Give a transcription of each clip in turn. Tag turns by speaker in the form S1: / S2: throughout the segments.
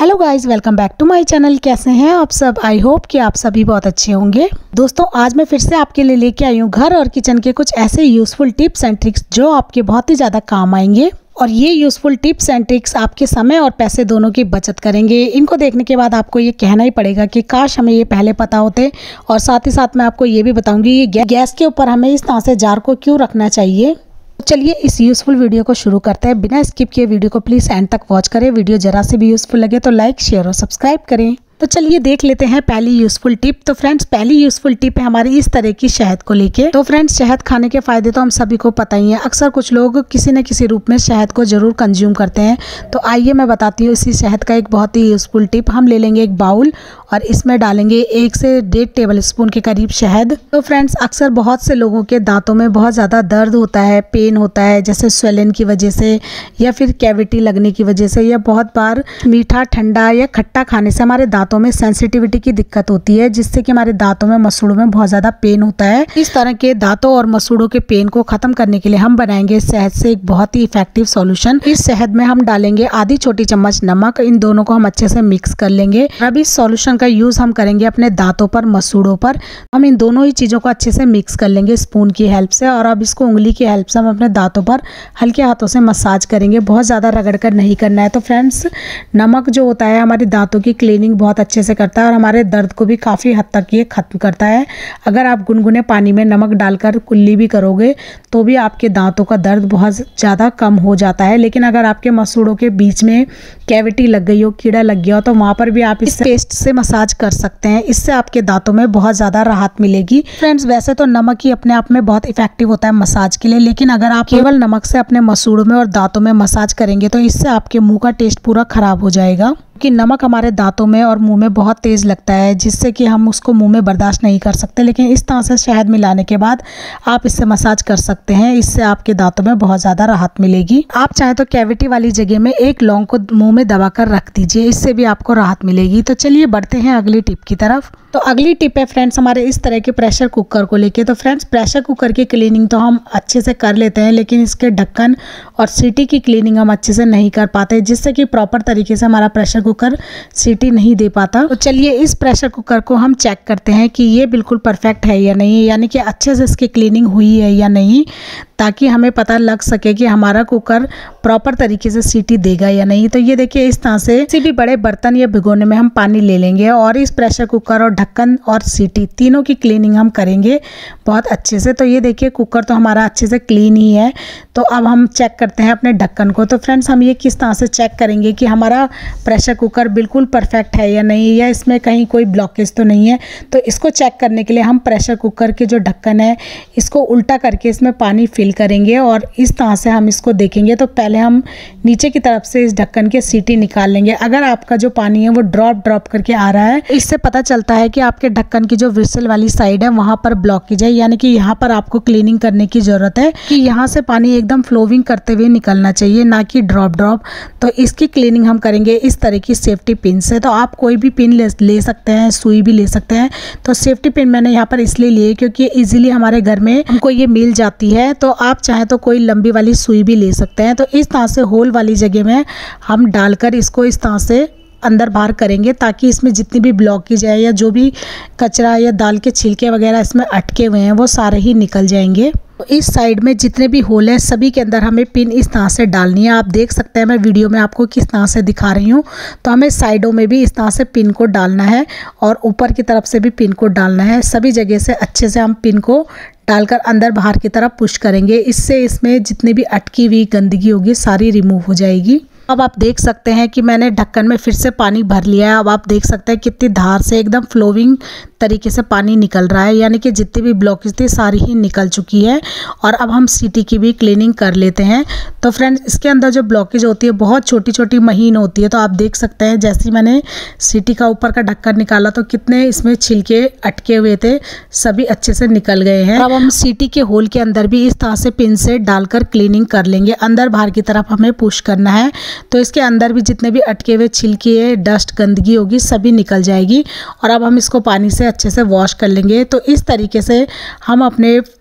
S1: Hello guys, welcome back to my channel. कैसे हैं आप सब? आई होप कि आप सभी बहुत अच्छे होंगे। दोस्तों, आज मैं फिर से आपके लिए लेके आई हूँ घर और किचन के कुछ ऐसे यूज़फुल टिप्स एंड ट्रिक्स जो आपके बहुत ही ज़्यादा काम आएंगे। और ये यूज़फुल टिप्स एंड ट्रिक्स आपके समय और पैसे दोनों की बचत करेंगे। इनको देखने के बाद आपको ये कहना ही पड़ेगा कि काश हमें ये पहले पता होते। और साथ ही साथ मैं आपको ये भी बताऊंगी ये गैस के ऊपर हमें इस तरह से जार को क्यों रखना चाहिए। चलिए इस यूज़फुल वीडियो को शुरू करते हैं। बिना स्किप किए वीडियो को प्लीज़ एंड तक वॉच करें। वीडियो जरा से भी यूज़फुल लगे तो लाइक, शेयर और सब्सक्राइब करें। तो चलिए देख लेते हैं पहली यूज़फुल टिप। तो फ्रेंड्स, पहली यूज़फुल टिप है हमारी इस तरह की शहद को लेके। तो फ्रेंड्स, शहद खाने के फायदे तो हम सभी को पता ही है। अक्सर कुछ लोग किसी न किसी रूप में शहद को जरूर कंज्यूम करते हैं। तो आइए मैं बताती हूँ इसी शहद का एक बहुत ही यूज़फुल टिप। हम ले लेंगे एक बाउल और इसमें डालेंगे 1 से 1.5 टेबल स्पून के करीब शहद। तो फ्रेंड्स, अक्सर बहुत से लोगों के दांतों में बहुत ज़्यादा दर्द होता है, पेन होता है, जैसे स्वेलन की वजह से या फिर कैविटी लगने की वजह से, या बहुत बार मीठा, ठंडा या खट्टा खाने से हमारे दांतों में सेंसिटिविटी की दिक्कत होती है, जिससे कि हमारे दांतों में, मसूड़ों में बहुत ज़्यादा पेन होता है। इस तरह के दांतों और मसूड़ों के पेन को खत्म करने के लिए हम बनाएंगे इस शहद से एक बहुत ही इफेक्टिव सॉल्यूशन। इस शहद में हम डालेंगे आधी छोटी चम्मच नमक। इन दोनों को हम अच्छे से मिक्स कर लेंगे। अब इस सॉल्यूशन का यूज हम करेंगे अपने दांतों पर, मसूड़ों पर। हम इन दोनों ही चीज़ों को अच्छे से मिक्स कर लेंगे स्पून की हेल्प से। और अब इसको उंगली की हेल्प से हम अपने दांतों पर हल्के हाथों से मसाज करेंगे। बहुत ज़्यादा रगड़ कर नहीं करना है। तो फ्रेंड्स, नमक जो होता है हमारे दांतों की क्लीनिंग बहुत अच्छे से करता है और हमारे दर्द को भी काफ़ी हद तक ये खत्म करता है। अगर आप गुनगुने पानी में नमक डालकर कुल्ली भी करोगे तो भी आपके दांतों का दर्द बहुत ज़्यादा कम हो जाता है। लेकिन अगर आपके मसूड़ों के बीच में कैविटी लग गई हो, कीड़ा लग गया हो, तो वहाँ पर भी आप इस पेस्ट से मसाज कर सकते हैं। इससे आपके दांतों में बहुत ज़्यादा राहत मिलेगी। फ्रेंड्स, वैसे तो नमक ही अपने आप में बहुत इफेक्टिव होता है मसाज के लिए, लेकिन अगर आप केवल नमक से अपने मसूड़ों में और दांतों में मसाज करेंगे तो इससे आपके मुंह का टेस्ट पूरा खराब हो जाएगा। कि नमक हमारे दांतों में और मुंह में बहुत तेज़ लगता है, जिससे कि हम उसको मुंह में बर्दाश्त नहीं कर सकते। लेकिन इस तरह से शहद मिलाने के बाद आप इससे मसाज कर सकते हैं। इससे आपके दांतों में बहुत ज़्यादा राहत मिलेगी। आप चाहे तो कैविटी वाली जगह में एक लौंग को मुंह में दबाकर रख दीजिए, इससे भी आपको राहत मिलेगी। तो चलिए बढ़ते हैं अगली टिप की तरफ। तो अगली टिप है फ्रेंड्स हमारे इस तरह के प्रेशर कुकर को लेके। तो फ्रेंड्स, प्रेशर कुकर की क्लीनिंग तो हम अच्छे से कर लेते हैं, लेकिन इसके ढक्कन और सीटी की क्लीनिंग हम अच्छे से नहीं कर पाते, जिससे कि प्रॉपर तरीके से हमारा प्रेशर कुकर सीटी नहीं दे पाता। तो चलिए इस प्रेशर कुकर को हम चेक करते हैं कि ये बिल्कुल परफेक्ट है या नहीं, यानी कि अच्छे से इसकी क्लीनिंग हुई है या नहीं, ताकि हमें पता लग सके कि हमारा कुकर प्रॉपर तरीके से सीटी देगा या नहीं। तो ये देखिए, इस तरह से किसी भी बड़े बर्तन या भिगोने में हम पानी ले लेंगे और इस प्रेशर कुकर और ढक्कन और सीटी तीनों की क्लीनिंग हम करेंगे बहुत अच्छे से। तो ये देखिए, कुकर तो हमारा अच्छे से क्लीन ही है। तो अब हम चेक करते हैं अपने ढक्कन को। तो फ्रेंड्स, हम ये किस तरह से चेक करेंगे कि हमारा प्रेशर कुकर बिल्कुल परफेक्ट है या नहीं, या इसमें कहीं कोई ब्लॉकेज तो नहीं है। तो इसको चेक करने के लिए हम प्रेशर कुकर के जो ढक्कन है इसको उल्टा करके इसमें पानी फिल करेंगे और इस तरह से हम इसको देखेंगे। तो पहले हम नीचे की तरफ से इस ढक्कन के सीटी निकाल लेंगे। अगर आपका जो पानी है वो ड्रॉप करके आ रहा है, इससे पता चलता है कि आपके ढक्कन की जो व्हिसल वाली साइड है वहां पर ब्लॉकेज है, यानी कि यहाँ पर आपको क्लीनिंग करने की जरूरत है कि यहाँ से पानी एकदम फ्लोविंग करते हुए निकलना चाहिए, ना कि ड्रॉप। तो इसकी क्लीनिंग हम करेंगे इस तरह की सेफ्टी पिन से। तो आप कोई भी पिन ले सकते हैं, सुई भी ले सकते हैं। तो सेफ्टी पिन मैंने यहाँ पर इसलिए लिए क्योंकि इजीली हमारे घर में हमको ये मिल जाती है। तो आप चाहे तो कोई लंबी वाली सुई भी ले सकते हैं। तो इस तरह से होल वाली जगह में हम डालकर इसको इस तरह से अंदर बाहर करेंगे, ताकि इसमें जितनी भी ब्लॉकेज है या जो भी कचरा या दाल के छिलके वगैरह इसमें अटके हुए हैं वो सारे ही निकल जाएंगे। तो इस साइड में जितने भी होल हैं सभी के अंदर हमें पिन इस तरह से डालनी है। आप देख सकते हैं मैं वीडियो में आपको किस तरह से दिखा रही हूँ। तो हमें साइडों में भी इस तरह से पिन को डालना है और ऊपर की तरफ से भी पिन को डालना है। सभी जगह से अच्छे से हम पिन को डालकर अंदर बाहर की तरफ पुश करेंगे। इससे इसमें जितनी भी अटकी हुई गंदगी होगी सारी रिमूव हो जाएगी। अब आप देख सकते हैं कि मैंने ढक्कन में फिर से पानी भर लिया है। अब आप देख सकते हैं कितनी धार से एकदम फ्लोविंग तरीके से पानी निकल रहा है, यानी कि जितनी भी ब्लॉकेज थी सारी ही निकल चुकी है। और अब हम सीटी की भी क्लीनिंग कर लेते हैं। तो फ्रेंड्स, इसके अंदर जो ब्लॉकेज होती है बहुत छोटी छोटी महीन होती है। तो आप देख सकते हैं जैसे मैंने सीटी का ऊपर का ढक्कन निकाला तो कितने इसमें छिलके अटके हुए थे, सभी अच्छे से निकल गए हैं। अब हम सीटी के होल के अंदर भी इस तरह से पिन से डालकर क्लीनिंग कर लेंगे। अंदर बाहर की तरफ हमें पुश करना है। तो इसके अंदर भी जितने भी अटके हुए छिलके, डस्ट, गंदगी होगी सभी निकल जाएगी। और अब हम इसको पानी से अच्छे से वॉश कर लेंगे। तो इस तरीके से हम अपने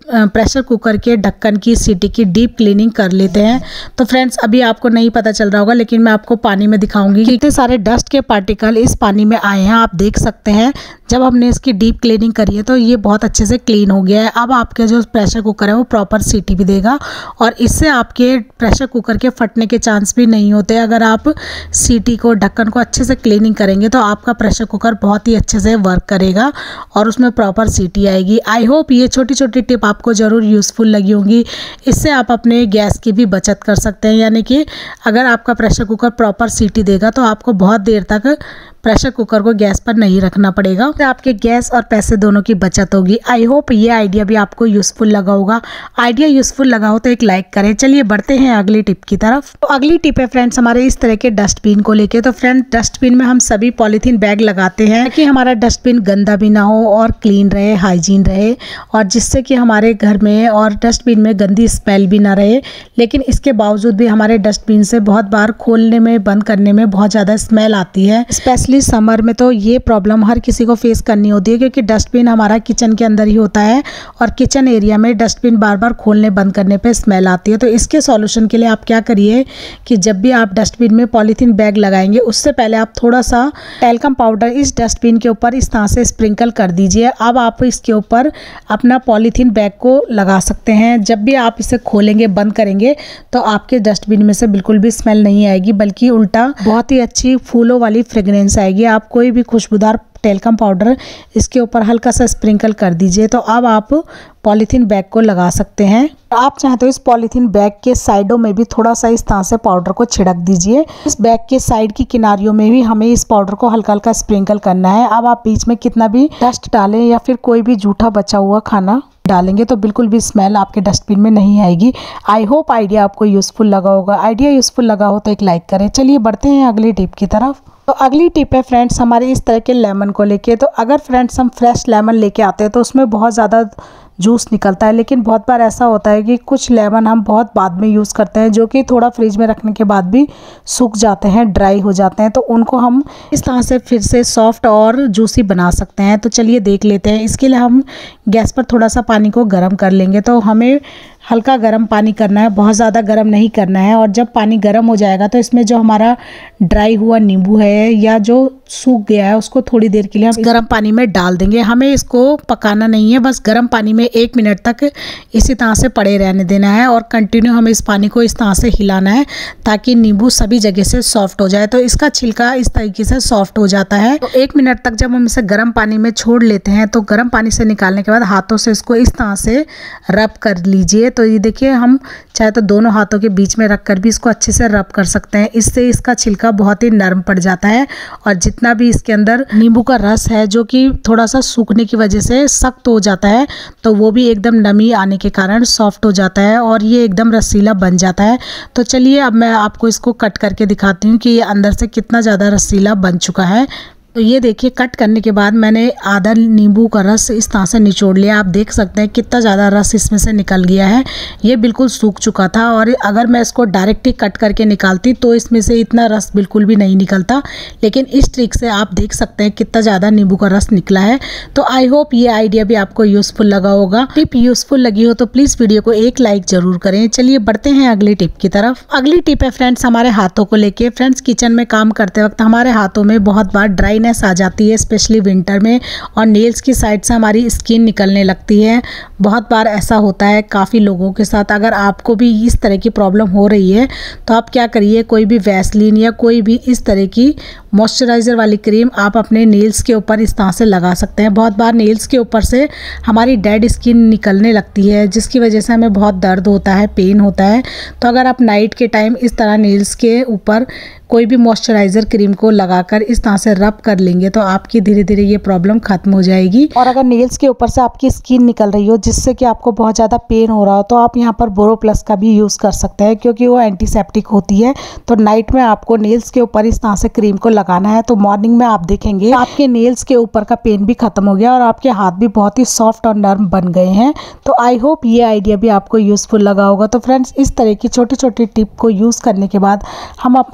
S1: प्रेशर कुकर के ढक्कन की सीटी की डीप क्लीनिंग कर लेते हैं। तो फ्रेंड्स अभी आपको नहीं पता चल रहा होगा, लेकिन मैं आपको पानी में दिखाऊंगी कि कितने सारे डस्ट के पार्टिकल इस पानी में आए हैं। आप देख सकते हैं जब हमने इसकी डीप क्लीनिंग करी है तो ये बहुत अच्छे से क्लीन हो गया है। अब आपके जो प्रेशर कुकर है वो प्रॉपर सीटी भी देगा और इससे आपके प्रेशर कुकर के फटने के चांस भी नहीं होते। अगर आप सीटी को ढक्कन को अच्छे से क्लीनिंग करेंगे तो आपका प्रेशर कुकर बहुत ही अच्छे से वर्क करेगा और उसमें प्रॉपर सीटी आएगी। आई होप ये छोटी छोटी टिप आपको ज़रूर यूज़फुल लगी होंगी। इससे आप अपने गैस की भी बचत कर सकते हैं, यानी कि अगर आपका प्रेशर कुकर प्रॉपर सीटी देगा तो आपको बहुत देर तक प्रेशर कुकर को गैस पर नहीं रखना पड़ेगा। तो आपके गैस और पैसे दोनों की बचत होगी। आई होप ये आइडिया भी आपको यूज़फुल लगा होगा। आइडिया यूज़फुल लगा हो तो एक लाइक करें। चलिए बढ़ते हैं अगली टिप की तरफ। तो अगली टिप है फ्रेंड्स हमारे इस तरह के डस्टबिन को लेके। तो फ्रेंड डस्टबिन में हम सभी पॉलीथीन बैग लगाते हैं कि हमारा डस्टबिन गंदा भी ना हो और क्लीन रहे, हाइजीन रहे, और जिससे कि हमारे घर में और डस्टबिन में गंदी स्मेल भी ना रहे। लेकिन इसके बावजूद भी हमारे डस्टबिन से बहुत बार खोलने में, बंद करने में बहुत ज़्यादा स्मेल आती है। स्पेशली समर में तो ये प्रॉब्लम हर किसी को फेस करनी होती है, क्योंकि डस्टबिन हमारा किचन के अंदर ही होता है और किचन एरिया में डस्टबिन बार बार खोलने बंद करने पे स्मेल आती है। तो इसके सॉल्यूशन के लिए आप क्या करिए कि जब भी आप डस्टबिन में पॉलीथीन बैग लगाएंगे उससे पहले आप थोड़ा सा टेल्कम पाउडर इस डस्टबिन के ऊपर इस तरह से स्प्रिंकल कर दीजिए। अब आप इसके ऊपर अपना पॉलीथीन बैग को लगा सकते हैं। जब भी आप इसे खोलेंगे, बंद करेंगे तो आपके डस्टबिन में से बिल्कुल भी स्मेल नहीं आएगी, बल्कि उल्टा बहुत ही अच्छी फूलों वाली फ्रेग्रेंस आएगी। आप कोई भी खुशबूदार टेल्कम पाउडर इसके ऊपर हल्का सा स्प्रिंकल कर दीजिए। तो अब आप पॉलीथीन बैग को लगा सकते हैं। आप चाहें तो इस पॉलीथीन बैग के साइडों में भी थोड़ा सा इस तरह से पाउडर को छिड़क दीजिए। इस बैग के साइड की किनारियों में भी हमें इस पाउडर को हल्का हल्का स्प्रिंकल करना है। अब आप बीच में कितना भी डस्ट डालें या फिर कोई भी जूठा बचा हुआ खाना डालेंगे तो बिल्कुल भी स्मेल आपके डस्टबिन में नहीं आएगी। आई होप आइडिया आपको यूज़फुल लगा होगा। आइडिया यूज़फुल लगा हो तो एक लाइक करें। चलिए बढ़ते हैं अगली टिप की तरफ। तो अगली टिप है फ्रेंड्स हमारे इस तरह के लेमन को लेके। तो अगर फ्रेंड्स हम फ्रेश लेमन लेके आते हैं तो उसमें बहुत ज़्यादा जूस निकलता है, लेकिन बहुत बार ऐसा होता है कि कुछ लेमन हम बहुत बाद में यूज़ करते हैं जो कि थोड़ा फ्रिज में रखने के बाद भी सूख जाते हैं, ड्राई हो जाते हैं। तो उनको हम इस तरह से फिर से सॉफ्ट और जूसी बना सकते हैं। तो चलिए देख लेते हैं। इसके लिए हम गैस पर थोड़ा सा पानी को गर्म कर लेंगे। तो हमें हल्का गर्म पानी करना है, बहुत ज़्यादा गर्म नहीं करना है। और जब पानी गर्म हो जाएगा तो इसमें जो हमारा ड्राई हुआ नींबू है या जो सूख गया है उसको थोड़ी देर के लिए हम गर्म पानी में डाल देंगे। हमें इसको पकाना नहीं है, बस गर्म पानी में 1 मिनट तक इसी तरह से पड़े रहने देना है और कंटिन्यू हमें इस पानी को इस तरह से हिलाना है ताकि नींबू सभी जगह से सॉफ्ट हो जाए। तो इसका छिलका इस तरीके से सॉफ्ट हो जाता है। तो 1 मिनट तक जब हम इसे गर्म पानी में छोड़ लेते हैं तो गर्म पानी से निकालने के बाद हाथों से इसको इस तरह से रब कर लीजिए। तो ये देखिए, हम चाहे तो दोनों हाथों के बीच में रखकर भी इसको अच्छे से रब कर सकते हैं। इससे इसका छिलका बहुत ही नरम पड़ जाता है और जितना भी इसके अंदर नींबू का रस है जो कि थोड़ा सा सूखने की वजह से सख्त हो जाता है, तो वो भी एकदम नमी आने के कारण सॉफ्ट हो जाता है और ये एकदम रसीला बन जाता है। तो चलिए अब मैं आपको इसको कट करके दिखाती हूँ कि ये अंदर से कितना ज़्यादा रसीला बन चुका है। तो ये देखिए, कट करने के बाद मैंने आधा नींबू का रस इस तरह से निचोड़ लिया। आप देख सकते हैं कितना ज़्यादा रस इसमें से निकल गया है। ये बिल्कुल सूख चुका था और अगर मैं इसको डायरेक्ट ही कट करके निकालती तो इसमें से इतना रस बिल्कुल भी नहीं निकलता, लेकिन इस ट्रिक से आप देख सकते हैं कितना ज़्यादा नींबू का रस निकला है। तो आई होप ये आइडिया भी आपको यूज़फुल लगा होगा। टिप यूज़फुल लगी हो तो प्लीज़ वीडियो को एक लाइक ज़रूर करें। चलिए बढ़ते हैं अगली टिप की तरफ। अगली टिप है फ्रेंड्स हमारे हाथों को लेके। फ्रेंड्स किचन में काम करते वक्त हमारे हाथों में बहुत बार ड्राई आ जाती है, स्पेशली विंटर में, और नेल्स की साइड से हमारी स्किन निकलने लगती है। बहुत बार ऐसा होता है काफ़ी लोगों के साथ। अगर आपको भी इस तरह की प्रॉब्लम हो रही है तो आप क्या करिए, कोई भी वैसलीन या कोई भी इस तरह की मॉइस्चराइज़र वाली क्रीम आप अपने नेल्स के ऊपर इस तरह से लगा सकते हैं। बहुत बार नेल्स के ऊपर से हमारी डेड स्किन निकलने लगती है जिसकी वजह से हमें बहुत दर्द होता है, पेन होता है। तो अगर आप नाइट के टाइम इस तरह नेल्स के ऊपर कोई भी मॉइस्चराइज़र क्रीम को लगाकर इस तरह से रब कर लेंगे तो आपकी धीरे धीरे ये प्रॉब्लम खत्म हो जाएगी। और अगर नेल्स के ऊपर से आपकी स्किन निकल रही हो जिससे कि आपको बहुत ज़्यादा पेन हो रहा हो तो आप यहाँ पर बोरोप्लस का भी यूज़ कर सकते हैं, क्योंकि वो एंटीसेप्टिक होती है। तो नाइट में आपको नेल्स के ऊपर इस तरह से क्रीम को लगाना है, तो मॉर्निंग में आप देखेंगे आपके नेल्स के ऊपर का पेन भी खत्म हो गया और आपके हाथ भी बहुत ही सॉफ्ट और नर्म बन गए हैं। तो आई होप ये आइडिया भी आपको यूज़फुल लगा होगा। तो फ्रेंड्स इस तरह की छोटी छोटी टिप को यूज़ करने के बाद हम अपनी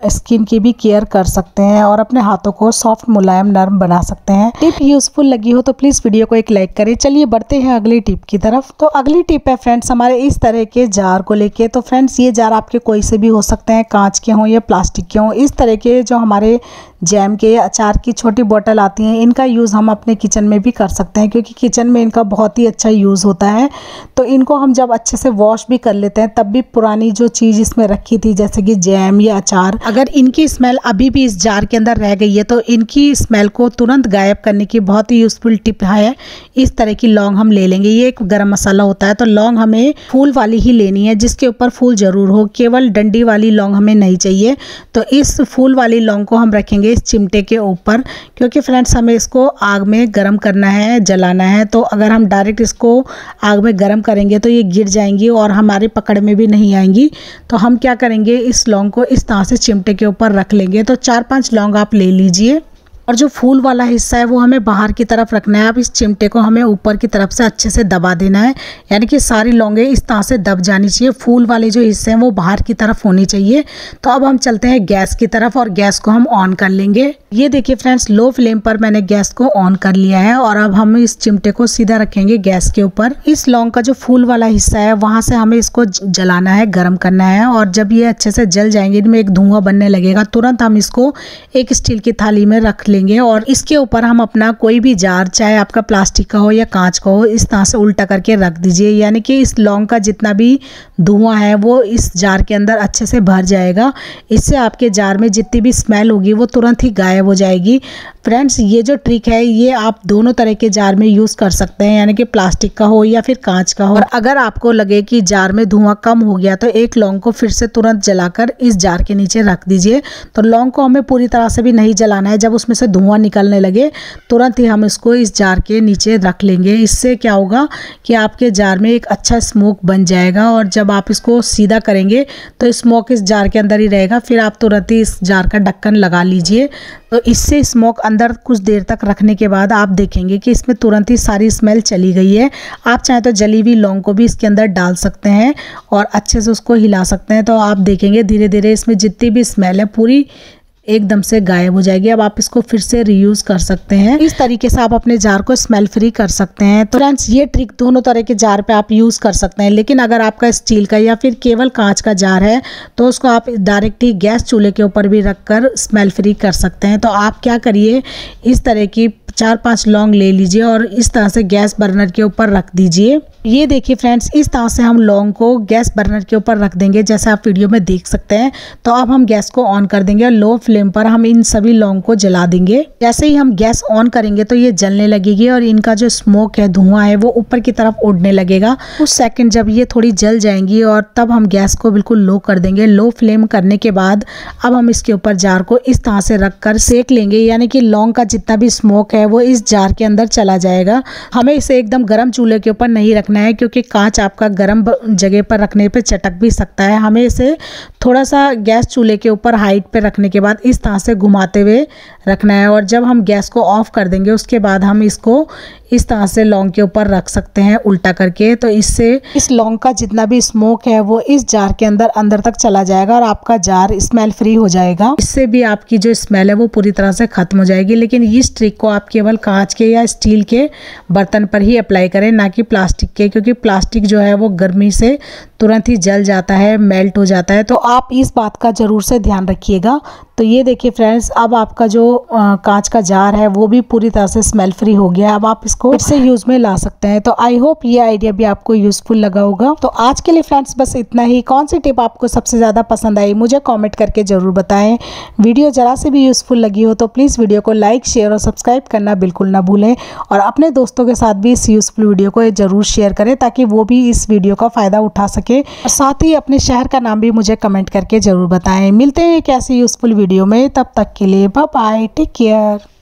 S1: स्किन की भी केयर कर सकते हैं और अपने हाथों को सॉफ्ट मुलायम नरम बना सकते हैं। टिप यूजफुल लगी हो तो प्लीज वीडियो को एक लाइक करें। चलिए बढ़ते हैं अगली टिप की तरफ। तो अगली टिप है फ्रेंड्स हमारे इस तरह के जार को लेके। तो फ्रेंड्स ये जार आपके कोई से भी हो सकते हैं, कांच के हों या प्लास्टिक के हों। इस तरह के जो हमारे जैम के या अचार की छोटी बोतल आती हैं, इनका यूज़ हम अपने किचन में भी कर सकते हैं, क्योंकि किचन में इनका बहुत ही अच्छा यूज़ होता है। तो इनको हम जब अच्छे से वॉश भी कर लेते हैं, तब भी पुरानी जो चीज़ इसमें रखी थी जैसे कि जैम या अचार, अगर इनकी स्मेल अभी भी इस जार के अंदर रह गई है तो इनकी स्मेल को तुरंत गायब करने की बहुत ही यूज़फुल टिप है। इस तरह की लौंग हम ले लेंगे। ये एक गरम मसाला होता है, तो लौंग हमें फूल वाली ही लेनी है, जिसके ऊपर फूल ज़रूर हो। केवल डंडी वाली लौंग हमें नहीं चाहिए। तो इस फूल वाली लौंग को हम रखेंगे इस चिमटे के ऊपर, क्योंकि फ्रेंड्स हमें इसको आग में गर्म करना है, जलाना है। तो अगर हम डायरेक्ट इसको आग में गर्म करेंगे तो ये गिर जाएंगी और हमारे पकड़ में भी नहीं आएंगी। तो हम क्या करेंगे, इस लौंग को इस तरह से चिमटे के ऊपर रख लेंगे। तो 4-5 लौंग आप ले लीजिए और जो फूल वाला हिस्सा है वो हमें बाहर की तरफ रखना है। अब इस चिमटे को हमें ऊपर की तरफ से अच्छे से दबा देना है, यानी कि सारी लौंगे इस तरह से दब जानी चाहिए। फूल वाले जो हिस्से हैं वो बाहर की तरफ होनी चाहिए। तो अब हम चलते हैं गैस की तरफ और गैस को हम ऑन कर लेंगे। ये देखिए फ्रेंड्स, लो फ्लेम पर मैंने गैस को ऑन कर लिया है और अब हम इस चिमटे को सीधा रखेंगे गैस के ऊपर। इस लौंग का जो फूल वाला हिस्सा है वहां से हमें इसको जलाना है, गर्म करना है। और जब ये अच्छे से जल जाएंगे, इनमें एक धुआं बनने लगेगा, तुरंत हम इसको एक स्टील की थाली में रख लेंगे और इसके ऊपर हम अपना कोई भी जार, चाहे आपका प्लास्टिक का हो या कांच का हो, इस तरह से उल्टा करके रख दीजिए। यानी कि इस लौंग का जितना भी धुआं है वो इस जार के अंदर अच्छे से भर जाएगा। इससे आपके जार में जितनी भी स्मेल होगी वो तुरंत ही गायब हो जाएगी। फ्रेंड्स ये जो ट्रिक है ये आप दोनों तरह के जार में यूज़ कर सकते हैं, यानी कि प्लास्टिक का हो या फिर कांच का हो। और अगर आपको लगे कि जार में धुआं कम हो गया तो एक लौंग को फिर से तुरंत जलाकर इस जार के नीचे रख दीजिए। तो लौंग को हमें पूरी तरह से भी नहीं जलाना है। जब उसमें से धुआं निकलने लगे तुरंत ही हम इसको इस जार के नीचे रख लेंगे। इससे क्या होगा कि आपके जार में एक अच्छा स्मोक बन जाएगा और जब आप इसको सीधा करेंगे तो स्मोक इस जार के अंदर ही रहेगा। फिर आप तुरंत ही इस जार का ढक्कन लगा लीजिए। तो इससे स्मोक अंदर कुछ देर तक रखने के बाद आप देखेंगे कि इसमें तुरंत ही सारी स्मेल चली गई है। आप चाहें तो जली हुई लौंग को भी इसके अंदर डाल सकते हैं और अच्छे से उसको हिला सकते हैं। तो आप देखेंगे धीरे धीरे इसमें जितनी भी स्मेल है पूरी एकदम से गायब हो जाएगी। अब आप इसको फिर से रीयूज कर सकते हैं। इस तरीके से आप अपने जार को स्मेल फ्री कर सकते हैं। तो फ्रेंड्स ये ट्रिक दोनों तरह के जार पे आप यूज कर सकते हैं, लेकिन अगर आपका स्टील का या फिर केवल कांच का जार है तो उसको आप डायरेक्ट ही गैस चूल्हे के ऊपर भी रखकर स्मेल फ्री कर सकते हैं। तो आप क्या करिए, इस तरह की 4-5 लौंग ले लीजिए और इस तरह से गैस बर्नर के ऊपर रख दीजिए। ये देखिए फ्रेंड्स, इस तरह से हम लौंग को गैस बर्नर के ऊपर रख देंगे, जैसे आप वीडियो में देख सकते हैं। तो अब हम गैस को ऑन कर देंगे और लो फ्लेम पर हम इन सभी लौंग को जला देंगे। जैसे ही हम गैस ऑन करेंगे तो ये जलने लगेगी और इनका जो स्मोक है, धुआं है, वो ऊपर की तरफ उड़ने लगेगा। कुछ सेकंड जब ये थोड़ी जल जाएंगी और तब हम गैस को बिल्कुल लो कर देंगे। लो फ्लेम करने के बाद अब हम इसके ऊपर जार को इस तरह से रख कर सेक लेंगे, यानी कि लौंग का जितना भी स्मोक है वो इस जार के अंदर चला जाएगा। हमें इसे एकदम गर्म चूल्हे के ऊपर नहीं रखना है, क्योंकि कांच आपका गर्म जगह पर रखने पे चटक भी सकता है। हमें इसे थोड़ा सा गैस चूल्हे के ऊपर हाइट पे रखने के बाद इस तरह से घुमाते हुए रखना है और जब हम गैस को ऑफ कर देंगे उसके बाद हम इसको इस तरह से लौंग के ऊपर रख सकते हैं उल्टा करके। तो इससे इस लौंग का जितना भी स्मोक है वो इस जार के अंदर तक चला जाएगा और आपका जार स्मेल फ्री हो जाएगा। इससे भी आपकी जो स्मेल है वो पूरी तरह से खत्म हो जाएगी। लेकिन इस ट्रिक को आप केवल कांच के या स्टील के बर्तन पर ही अप्लाई करें, ना कि प्लास्टिक के, क्योंकि प्लास्टिक जो है वो गर्मी से तुरंत ही जल जाता है, मेल्ट हो जाता है। तो आप इस बात का जरूर से ध्यान रखिएगा। तो ये देखिए फ्रेंड्स, अब आपका जो कांच का जार है वो भी पूरी तरह से स्मेल फ्री हो गया। अब आप इसको फिर से यूज में ला सकते हैं। तो आई होप ये आइडिया भी आपको यूजफुल लगा होगा। तो आज के लिए फ्रेंड्स बस इतना ही। कौन सी टिप आपको सबसे ज्यादा पसंद आई मुझे कमेंट करके जरूर बताएं। वीडियो जरा से भी यूजफुल लगी हो तो प्लीज वीडियो को लाइक, शेयर और सब्सक्राइब करना बिल्कुल ना भूलें और अपने दोस्तों के साथ भी इस यूजफुल वीडियो को जरूर शेयर करें ताकि वो भी इस वीडियो का फायदा उठा सके। और साथ ही अपने शहर का नाम भी मुझे कमेंट करके जरूर बताएं। मिलते हैं एक ऐसी यूजफुल वीडियो में, तब तक के लिए बाय बाय, टेक केयर।